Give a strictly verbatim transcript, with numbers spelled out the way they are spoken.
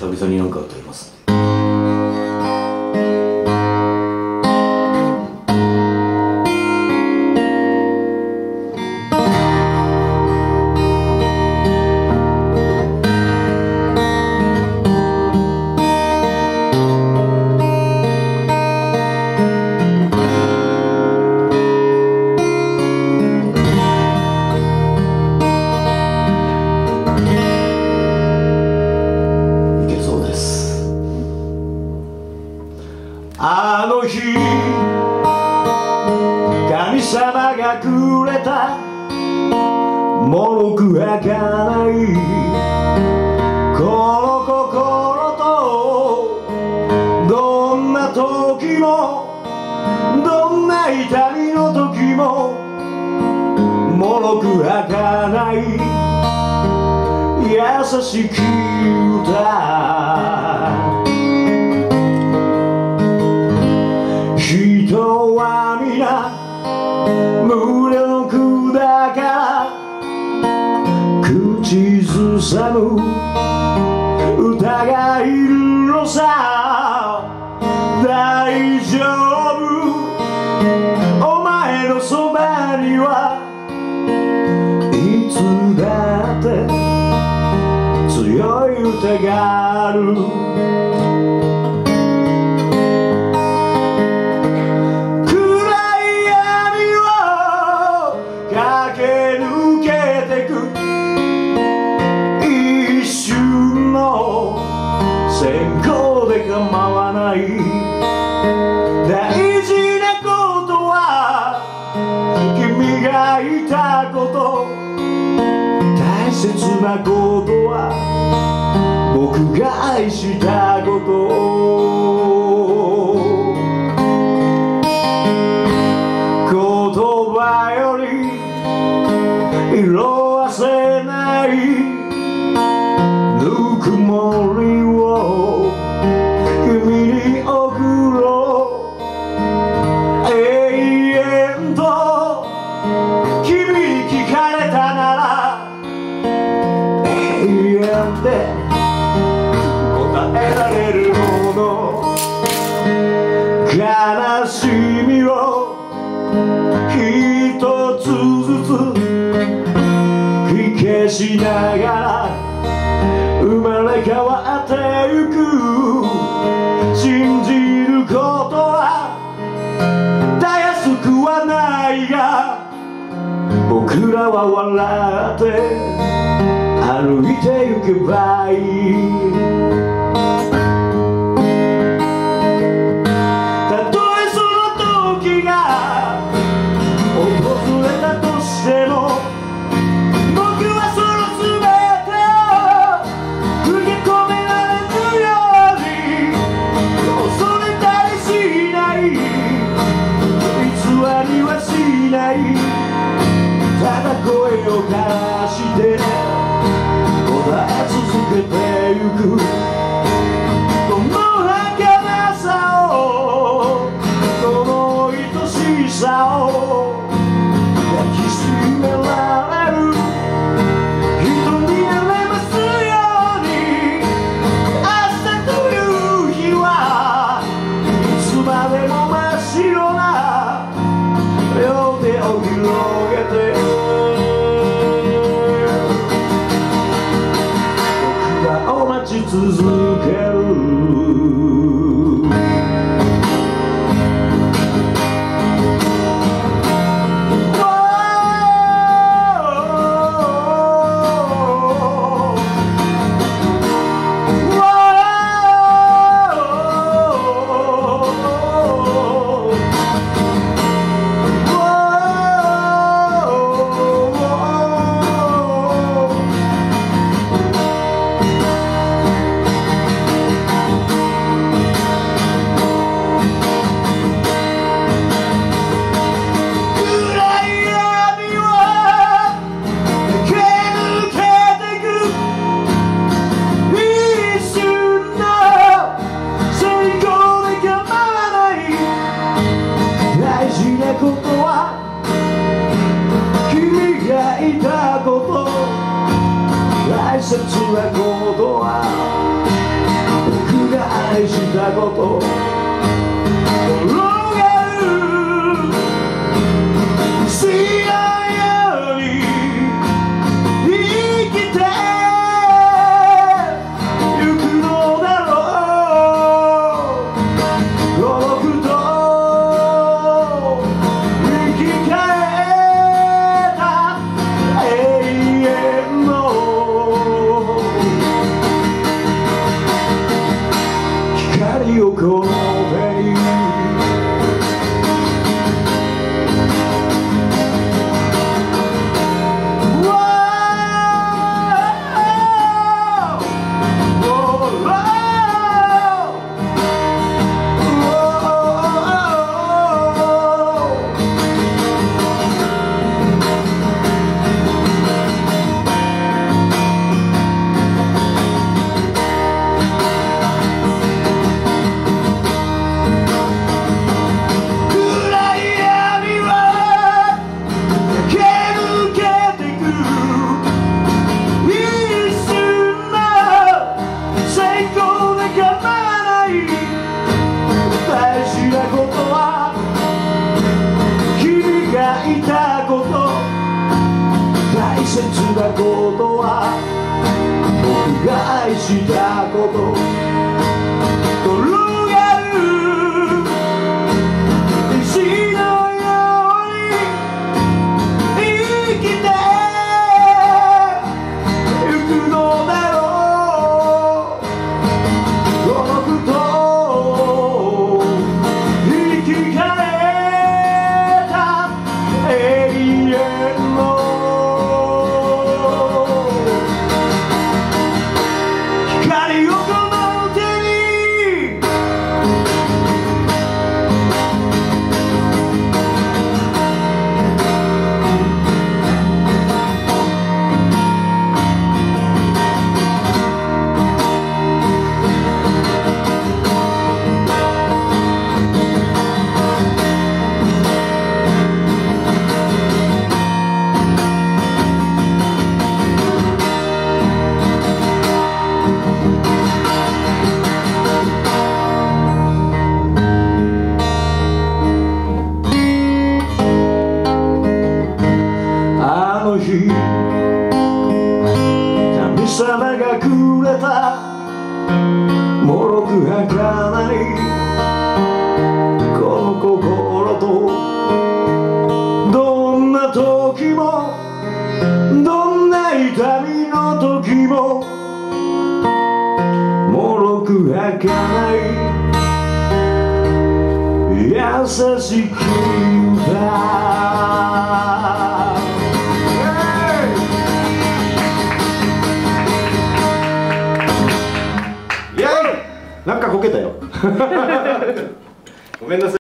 久々になんか歌いますね。 あの日神様がくれたもろくはかないこの心とどんな時もどんな痛みの時ももろくはかない優しき歌人は皆無力だから口ずさむ歌がいるのさ大丈夫お前のそばにはいつだって強い歌がある先行で構わない大事なことは君がいたこと大切なことは僕が愛したこと言葉より色あせないぬくもりを君に送ろう永遠と君に聞かれたなら永遠で答えられるもの悲しみを一つずつ消しながら生まれ変わってゆく信じることはたやすくはないが僕らは笑って歩いてゆけばいいたとえその時が訪れたとしても僕はその全てを受け止められるように恐れたりしない偽りはしないただ声を枯らして答え続けてゆくこの儚さをこの愛しさを抱きしめられる人になれますように明日という日はいつまでも真っ白な両手を広げて僕はお待ち続けることは君がいたこと大切なことは返したこと転がる知らんように生きてゆくのだろう孤独と生き返った永遠の光をこの手にいたこと大切なことは僕が愛したこと転がる石のように生きてゆくのだろう孤独と生き返る永遠の光をこの手にあの日神様がくれたもろく儚いこの心とどんな時もどんな痛みの時ももろく儚い優しき歌なんかこけたよごめんなさい。